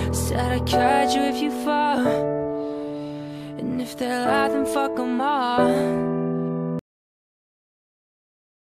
Said I'd catch you if you fall, and if they lie, then fuck 'em all.